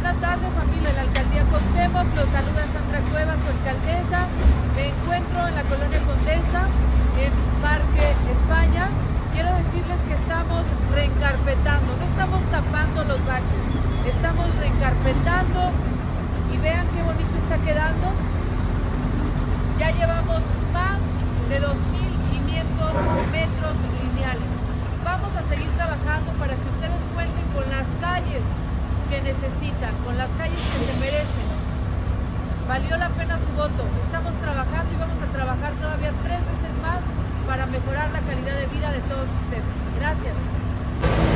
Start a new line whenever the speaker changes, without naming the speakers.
Buenas tardes, familia de la Alcaldía Cuauhtémoc. Los saluda Sandra Cuevas, su alcaldesa. Me encuentro en la colonia Condesa, en Parque España. Quiero decirles que estamos reencarpetando, no estamos tapando los baches, estamos reencarpetando y vean qué bonito está quedando. Ya llevamos más de 2.500 metros lineales. Vamos a seguir trabajando para que ustedes cuenten con las calles que necesitan, con las calles que se merecen. Valió la pena su voto. Estamos trabajando y vamos a trabajar todavía 3 veces más para mejorar la calidad de vida de todos ustedes. Gracias.